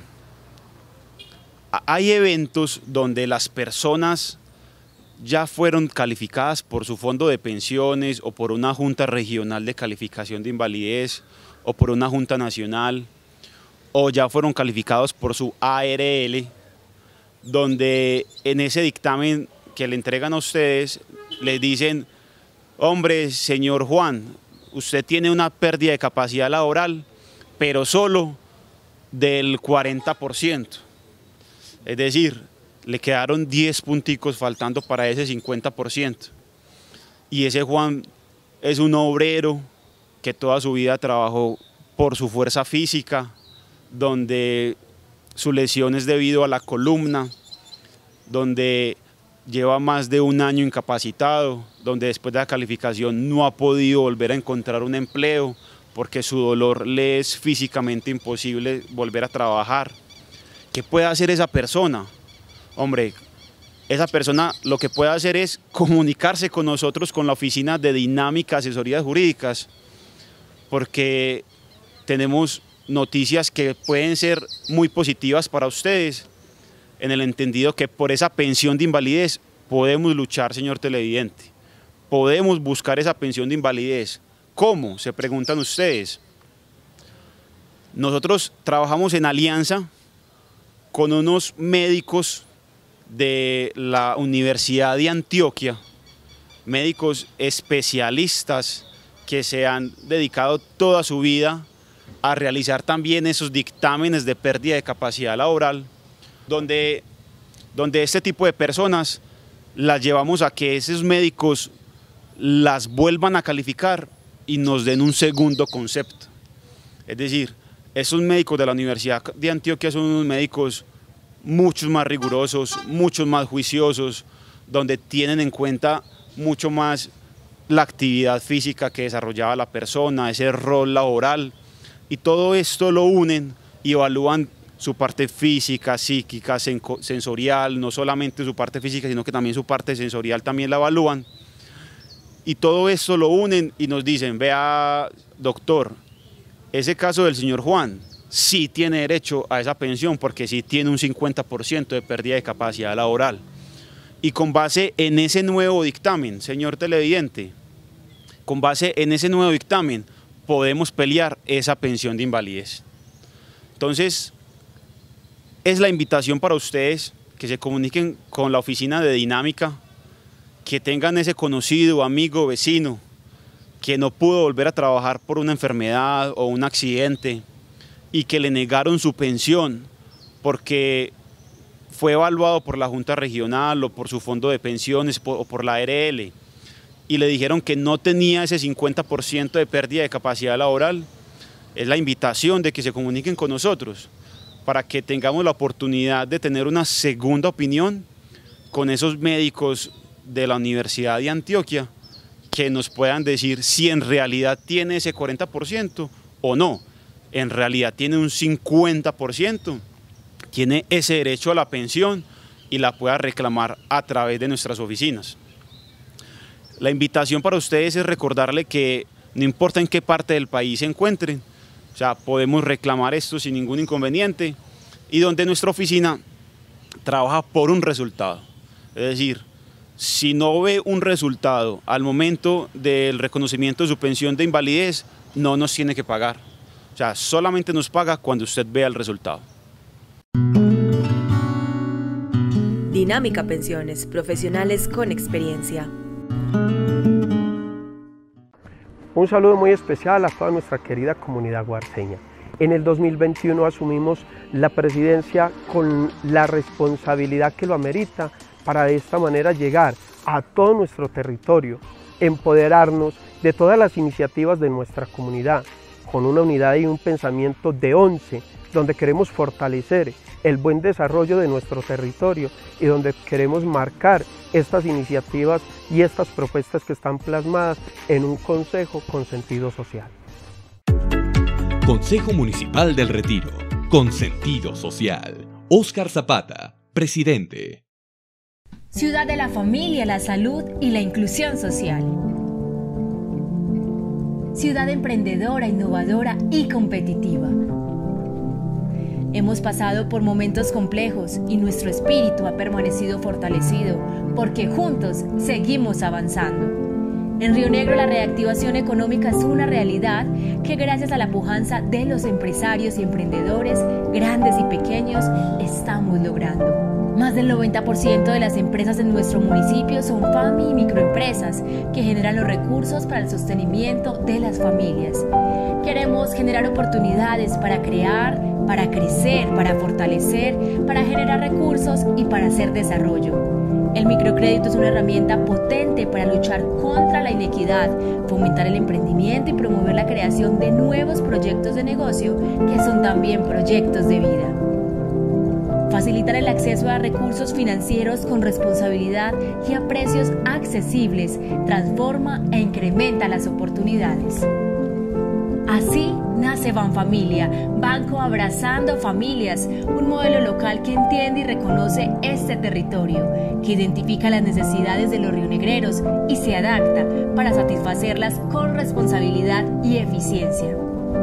Hay eventos donde las personas ya fueron calificadas por su fondo de pensiones o por una junta regional de calificación de invalidez o por una junta nacional, o ya fueron calificados por su A R L, donde en ese dictamen que le entregan a ustedes les dicen: hombre, señor Juan, usted tiene una pérdida de capacidad laboral, pero solo del cuarenta por ciento, es decir, le quedaron diez punticos faltando para ese cincuenta por ciento. Y ese Juan es un obrero que toda su vida trabajó por su fuerza física, donde su lesión es debido a la columna, donde lleva más de un año incapacitado, donde después de la calificación no ha podido volver a encontrar un empleo porque su dolor le es físicamente imposible volver a trabajar. ¿Qué puede hacer esa persona? Hombre, esa persona lo que puede hacer es comunicarse con nosotros, con la oficina de Dinámica Asesorías Jurídicas, porque tenemos noticias que pueden ser muy positivas para ustedes, en el entendido que por esa pensión de invalidez podemos luchar, señor televidente, podemos buscar esa pensión de invalidez, ¿Cómo? Se preguntan ustedes. Nosotros trabajamos en alianza con unos médicos de la Universidad de Antioquia, médicos especialistas que se han dedicado toda su vida a realizar también esos dictámenes de pérdida de capacidad laboral, donde, donde este tipo de personas las llevamos a que esos médicos las vuelvan a calificar y nos den un segundo concepto. Es decir, esos médicos de la Universidad de Antioquia son unos médicos muchos más rigurosos, muchos más juiciosos, donde tienen en cuenta mucho más la actividad física que desarrollaba la persona, ese rol laboral, y todo esto lo unen y evalúan su parte física, psíquica, sensorial, no solamente su parte física, sino que también su parte sensorial también la evalúan, y todo esto lo unen y nos dicen, vea doctor, ese caso del señor Juan sí tiene derecho a esa pensión porque sí tiene un cincuenta por ciento de pérdida de capacidad laboral. Y con base en ese nuevo dictamen, señor televidente, con base en ese nuevo dictamen podemos pelear esa pensión de invalidez. Entonces, es la invitación para ustedes que se comuniquen con la oficina de Dinámica, que tengan ese conocido, amigo, vecino, que no pudo volver a trabajar por una enfermedad o un accidente y que le negaron su pensión porque fue evaluado por la Junta Regional o por su fondo de pensiones o por la A R L y le dijeron que no tenía ese cincuenta por ciento de pérdida de capacidad laboral. Es la invitación de que se comuniquen con nosotros para que tengamos la oportunidad de tener una segunda opinión con esos médicos de la Universidad de Antioquia que nos puedan decir si en realidad tiene ese cuarenta por ciento o no, en realidad tiene un cincuenta por ciento, tiene ese derecho a la pensión y la pueda reclamar a través de nuestras oficinas. La invitación para ustedes es recordarle que no importa en qué parte del país se encuentren, o sea, podemos reclamar esto sin ningún inconveniente y donde nuestra oficina trabaja por un resultado, es decir, si no ve un resultado al momento del reconocimiento de su pensión de invalidez, no nos tiene que pagar. O sea, solamente nos paga cuando usted vea el resultado. Dinámica Pensiones, profesionales con experiencia. Un saludo muy especial a toda nuestra querida comunidad guarceña. En el dos mil veintiuno asumimos la presidencia con la responsabilidad que lo amerita para de esta manera llegar a todo nuestro territorio, empoderarnos de todas las iniciativas de nuestra comunidad, con una unidad y un pensamiento de once, donde queremos fortalecer el buen desarrollo de nuestro territorio y donde queremos marcar estas iniciativas y estas propuestas que están plasmadas en un consejo con sentido social. Consejo Municipal del Retiro, con sentido social. Óscar Zapata, presidente. Ciudad de la familia, la salud y la inclusión social. Ciudad emprendedora, innovadora y competitiva. Hemos pasado por momentos complejos y nuestro espíritu ha permanecido fortalecido porque juntos seguimos avanzando. En Río Negro la reactivación económica es una realidad que gracias a la pujanza de los empresarios y emprendedores, grandes y pequeños, estamos logrando. Más del noventa por ciento de las empresas en nuestro municipio son FAMI y microempresas que generan los recursos para el sostenimiento de las familias. Queremos generar oportunidades para crear, para crecer, para fortalecer, para generar recursos y para hacer desarrollo. El microcrédito es una herramienta potente para luchar contra la inequidad, fomentar el emprendimiento y promover la creación de nuevos proyectos de negocio que son también proyectos de vida. Facilitar el acceso a recursos financieros con responsabilidad y a precios accesibles transforma e incrementa las oportunidades. Así nace Banfamilia, Banco Abrazando Familias, un modelo local que entiende y reconoce este territorio, que identifica las necesidades de los rionegreros y se adapta para satisfacerlas con responsabilidad y eficiencia.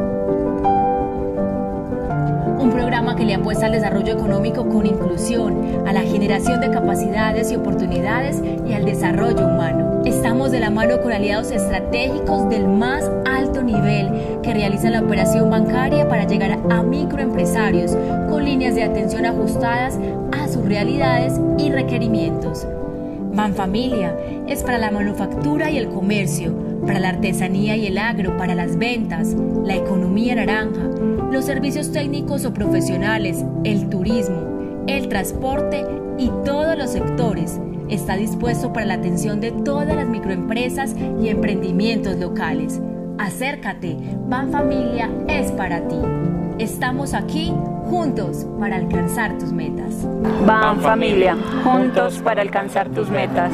Un programa que le apuesta al desarrollo económico con inclusión, a la generación de capacidades y oportunidades y al desarrollo humano. Estamos de la mano con aliados estratégicos del más alto nivel que realizan la operación bancaria para llegar a microempresarios con líneas de atención ajustadas a sus realidades y requerimientos. Banfamilia es para la manufactura y el comercio, para la artesanía y el agro, para las ventas, la economía naranja, los servicios técnicos o profesionales, el turismo, el transporte y todos los sectores. Está dispuesto para la atención de todas las microempresas y emprendimientos locales. Acércate, Banfamilia es para ti. Estamos aquí juntos para alcanzar tus metas. Banfamilia, juntos para alcanzar tus metas.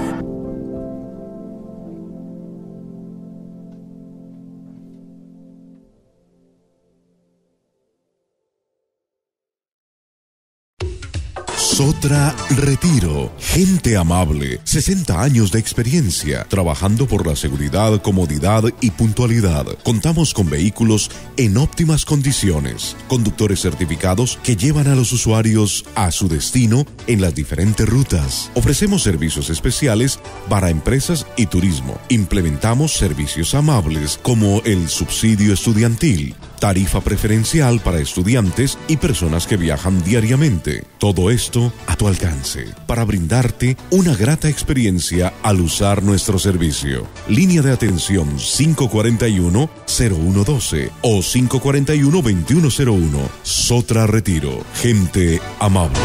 Sotra Retiro, gente amable, sesenta años de experiencia, trabajando por la seguridad, comodidad y puntualidad. Contamos con vehículos en óptimas condiciones, conductores certificados que llevan a los usuarios a su destino en las diferentes rutas. Ofrecemos servicios especiales para empresas y turismo. Implementamos servicios amables como el subsidio estudiantil, tarifa preferencial para estudiantes y personas que viajan diariamente. Todo esto a tu alcance para brindarte una grata experiencia al usar nuestro servicio. Línea de atención cinco cuatro uno, cero uno uno dos o cinco cuatro uno, dos uno cero uno. Sotra Retiro, gente amable.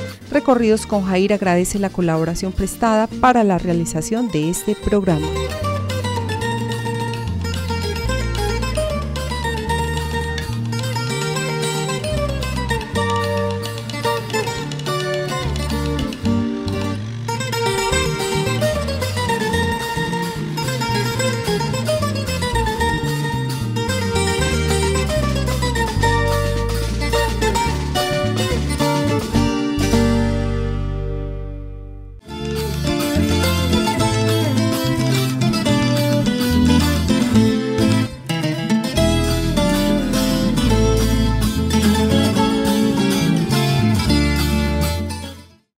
Recorridos con Jair agradece la colaboración prestada para la realización de este programa.